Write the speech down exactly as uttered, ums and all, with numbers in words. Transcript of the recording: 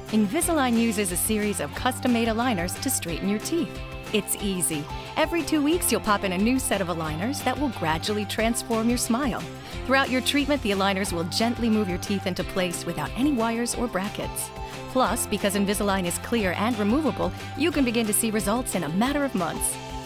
Invisalign uses a series of custom-made aligners to straighten your teeth. It's easy. Every two weeks, you'll pop in a new set of aligners that will gradually transform your smile. Throughout your treatment, the aligners will gently move your teeth into place without any wires or brackets. Plus, because Invisalign is clear and removable, you can begin to see results in a matter of months.